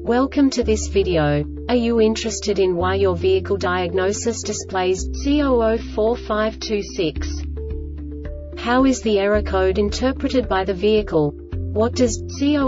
Welcome to this video. Are you interested in why your vehicle diagnosis displays C004526? How is the error code interpreted by the vehicle? What does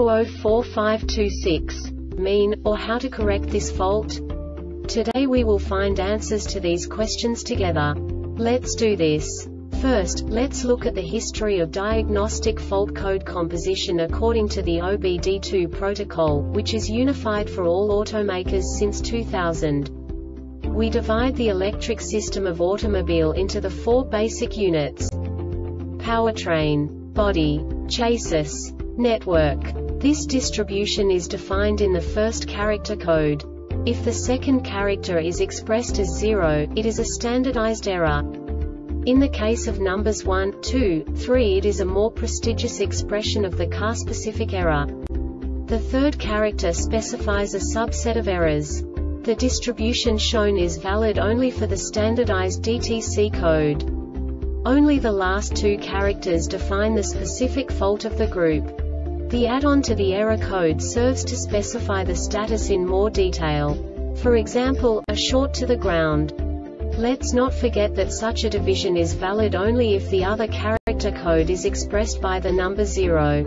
C004526 mean, or how to correct this fault? Today we will find answers to these questions together. Let's do this. First, let's look at the history of diagnostic fault code composition according to the OBD2 protocol, which is unified for all automakers since 2000. We divide the electric system of automobile into the four basic units: powertrain, body, chassis, network. This distribution is defined in the first character code. If the second character is expressed as 0, it is a standardized error. In the case of numbers 1, 2, 3, it is a more prestigious expression of the car-specific error. The third character specifies a subset of errors. The distribution shown is valid only for the standardized DTC code. Only the last two characters define the specific fault of the group. The add-on to the error code serves to specify the status in more detail. For example, a short to the ground. Let's not forget that such a division is valid only if the other character code is expressed by the number 0.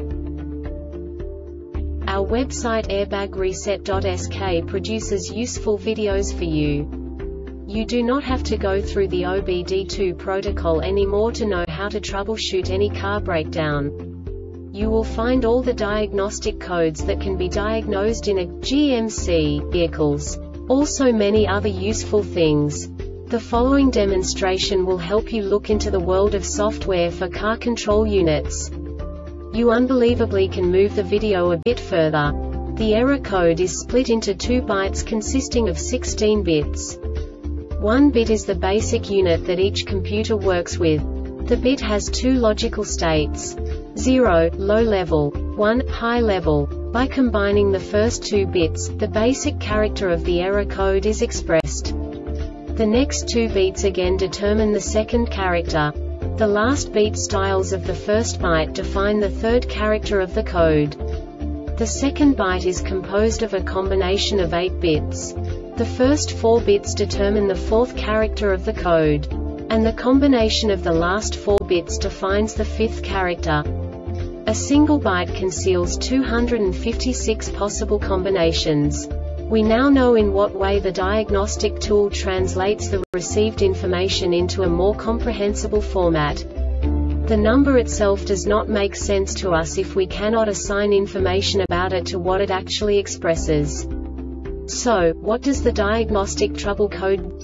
Our website airbagreset.sk produces useful videos for you. You do not have to go through the OBD2 protocol anymore to know how to troubleshoot any car breakdown. You will find all the diagnostic codes that can be diagnosed in a GMC vehicles. Also many other useful things. The following demonstration will help you look into the world of software for car control units. You unbelievably can move the video a bit further. The error code is split into 2 bytes consisting of 16 bits. 1 bit is the basic unit that each computer works with. The bit has 2 logical states: 0, low level, 1, high level. By combining the first 2 bits, the basic character of the error code is expressed. The next 2 beats again determine the second character. The last beat styles of the first byte define the third character of the code. The second byte is composed of a combination of 8 bits. The first 4 bits determine the fourth character of the code. And the combination of the last 4 bits defines the fifth character. A single byte conceals 256 possible combinations. We now know in what way the diagnostic tool translates the received information into a more comprehensible format. The number itself does not make sense to us if we cannot assign information about it to what it actually expresses. So, what does the diagnostic trouble code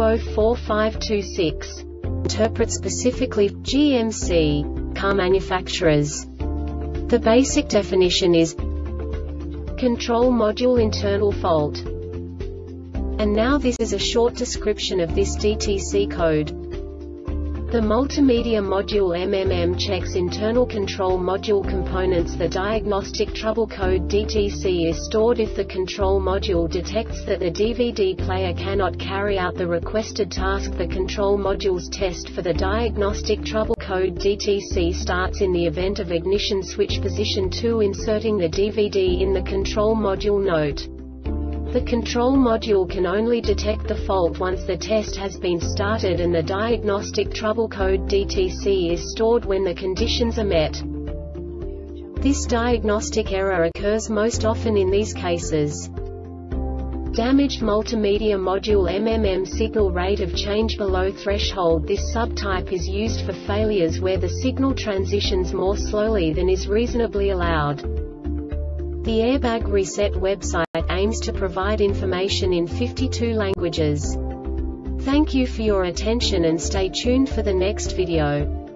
C004526 interpret specifically for GMC car manufacturers? The basic definition is control module internal fault. And now this is a short description of this DTC code. The multimedia module MMM checks internal control module components. The diagnostic trouble code DTC is stored if the control module detects that the DVD player cannot carry out the requested task. The control module's test for the diagnostic trouble code DTC starts in the event of ignition switch position 2, inserting the DVD in the control module note. The control module can only detect the fault once the test has been started, and the diagnostic trouble code DTC is stored when the conditions are met. This diagnostic error occurs most often in these cases: damaged multimedia module MMM signal rate of change below threshold. This subtype is used for failures where the signal transitions more slowly than is reasonably allowed. The Airbag Reset website aims to provide information in 52 languages. Thank you for your attention and stay tuned for the next video.